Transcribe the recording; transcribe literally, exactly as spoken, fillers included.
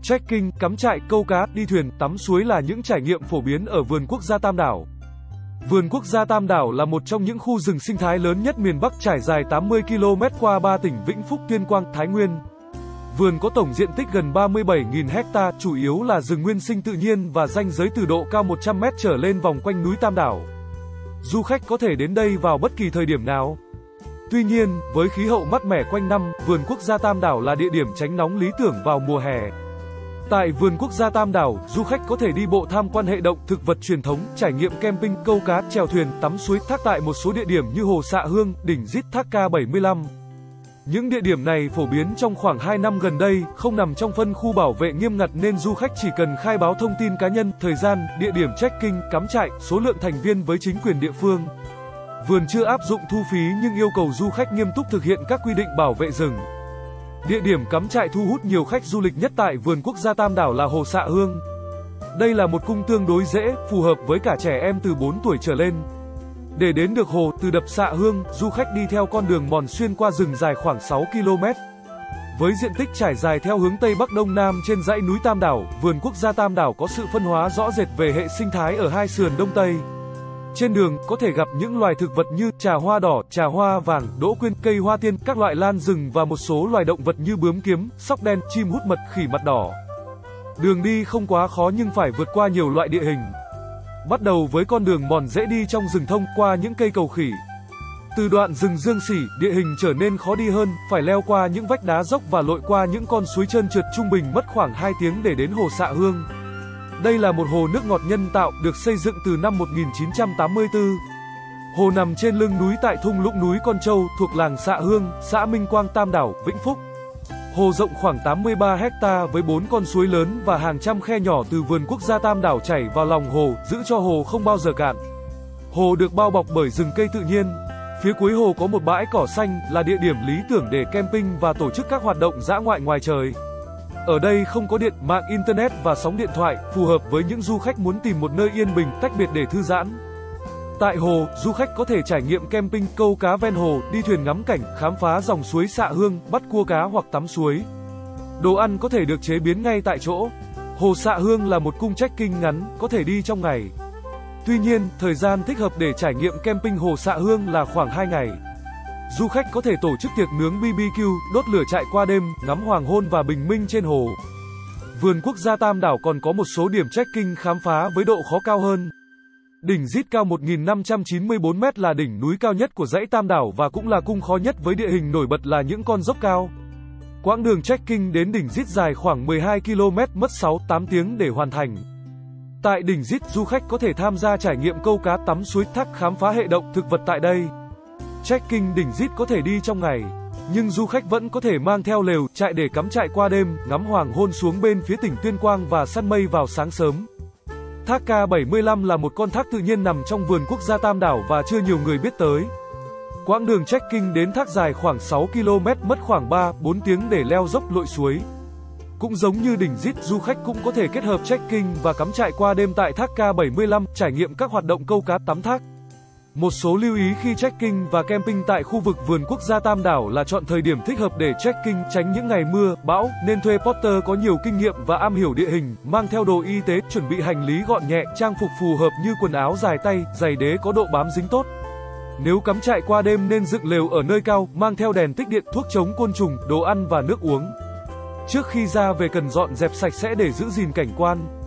Trekking, cắm trại, câu cá, đi thuyền, tắm suối là những trải nghiệm phổ biến ở vườn quốc gia Tam Đảo. Vườn quốc gia Tam Đảo là một trong những khu rừng sinh thái lớn nhất miền Bắc, trải dài tám mươi ki lô mét qua ba tỉnh Vĩnh Phúc, Tuyên Quang, Thái Nguyên. Vườn có tổng diện tích gần ba mươi bảy nghìn ha, chủ yếu là rừng nguyên sinh tự nhiên và ranh giới từ độ cao một trăm mét trở lên vòng quanh núi Tam Đảo. Du khách có thể đến đây vào bất kỳ thời điểm nào. Tuy nhiên, với khí hậu mát mẻ quanh năm, vườn quốc gia Tam Đảo là địa điểm tránh nóng lý tưởng vào mùa hè. Tại vườn quốc gia Tam Đảo, du khách có thể đi bộ tham quan hệ động thực vật truyền thống, trải nghiệm camping, câu cá, chèo thuyền, tắm suối, thác tại một số địa điểm như Hồ Xạ Hương, đỉnh Dít, thác K bảy mươi lăm. Những địa điểm này phổ biến trong khoảng hai năm gần đây, không nằm trong phân khu bảo vệ nghiêm ngặt nên du khách chỉ cần khai báo thông tin cá nhân, thời gian, địa điểm trekking, cắm trại, số lượng thành viên với chính quyền địa phương. Vườn chưa áp dụng thu phí nhưng yêu cầu du khách nghiêm túc thực hiện các quy định bảo vệ rừng. Địa điểm cắm trại thu hút nhiều khách du lịch nhất tại vườn quốc gia Tam Đảo là Hồ Xạ Hương. Đây là một cung tương đối dễ, phù hợp với cả trẻ em từ bốn tuổi trở lên. Để đến được hồ, từ đập Xạ Hương, du khách đi theo con đường mòn xuyên qua rừng dài khoảng sáu ki lô mét. Với diện tích trải dài theo hướng Tây Bắc Đông Nam trên dãy núi Tam Đảo, vườn quốc gia Tam Đảo có sự phân hóa rõ rệt về hệ sinh thái ở hai sườn Đông Tây. Trên đường, có thể gặp những loài thực vật như trà hoa đỏ, trà hoa vàng, đỗ quyên, cây hoa tiên, các loại lan rừng và một số loài động vật như bướm kiếm, sóc đen, chim hút mật, khỉ mặt đỏ. Đường đi không quá khó nhưng phải vượt qua nhiều loại địa hình. Bắt đầu với con đường mòn dễ đi trong rừng thông qua những cây cầu khỉ. Từ đoạn rừng Dương Sỉ, địa hình trở nên khó đi hơn, phải leo qua những vách đá dốc và lội qua những con suối trơn trượt, trung bình mất khoảng hai tiếng để đến Hồ Xạ Hương. Đây là một hồ nước ngọt nhân tạo, được xây dựng từ năm một nghìn chín trăm tám mươi tư. Hồ nằm trên lưng núi tại thung lũng núi Con Trâu, thuộc làng Xạ Hương, xã Minh Quang, Tam Đảo, Vĩnh Phúc. Hồ rộng khoảng tám mươi ba ha với bốn con suối lớn và hàng trăm khe nhỏ từ vườn quốc gia Tam Đảo chảy vào lòng hồ, giữ cho hồ không bao giờ cạn. Hồ được bao bọc bởi rừng cây tự nhiên. Phía cuối hồ có một bãi cỏ xanh, là địa điểm lý tưởng để camping và tổ chức các hoạt động dã ngoại ngoài trời. Ở đây không có điện, mạng internet và sóng điện thoại, phù hợp với những du khách muốn tìm một nơi yên bình, tách biệt để thư giãn. Tại hồ, du khách có thể trải nghiệm camping, câu cá ven hồ, đi thuyền ngắm cảnh, khám phá dòng suối Xạ Hương, bắt cua cá hoặc tắm suối. Đồ ăn có thể được chế biến ngay tại chỗ. Hồ Xạ Hương là một cung trekking ngắn, có thể đi trong ngày. Tuy nhiên, thời gian thích hợp để trải nghiệm camping Hồ Xạ Hương là khoảng hai ngày. Du khách có thể tổ chức tiệc nướng B B Q, đốt lửa trại qua đêm, ngắm hoàng hôn và bình minh trên hồ. Vườn quốc gia Tam Đảo còn có một số điểm trekking khám phá với độ khó cao hơn. Đỉnh Dít cao một nghìn năm trăm chín mươi tư mét là đỉnh núi cao nhất của dãy Tam Đảo và cũng là cung khó nhất với địa hình nổi bật là những con dốc cao. Quãng đường trekking đến đỉnh Dít dài khoảng mười hai ki lô mét, mất sáu đến tám tiếng để hoàn thành. Tại đỉnh Dít, du khách có thể tham gia trải nghiệm câu cá, tắm suối, thác, khám phá hệ động thực vật tại đây. Trekking đỉnh Dít có thể đi trong ngày, nhưng du khách vẫn có thể mang theo lều, trại để cắm trại qua đêm, ngắm hoàng hôn xuống bên phía tỉnh Tuyên Quang và săn mây vào sáng sớm. Thác K bảy mươi lăm là một con thác tự nhiên nằm trong vườn quốc gia Tam Đảo và chưa nhiều người biết tới. Quãng đường trekking đến thác dài khoảng sáu ki lô mét, mất khoảng ba đến bốn tiếng để leo dốc lội suối. Cũng giống như đỉnh Dít, du khách cũng có thể kết hợp trekking và cắm trại qua đêm tại thác K bảy mươi lăm, trải nghiệm các hoạt động câu cá, tắm thác. Một số lưu ý khi trekking và camping tại khu vực vườn quốc gia Tam Đảo là chọn thời điểm thích hợp để trekking, tránh những ngày mưa, bão, nên thuê porter có nhiều kinh nghiệm và am hiểu địa hình, mang theo đồ y tế, chuẩn bị hành lý gọn nhẹ, trang phục phù hợp như quần áo dài tay, giày đế có độ bám dính tốt. Nếu cắm trại qua đêm nên dựng lều ở nơi cao, mang theo đèn tích điện, thuốc chống côn trùng, đồ ăn và nước uống. Trước khi ra về cần dọn dẹp sạch sẽ để giữ gìn cảnh quan.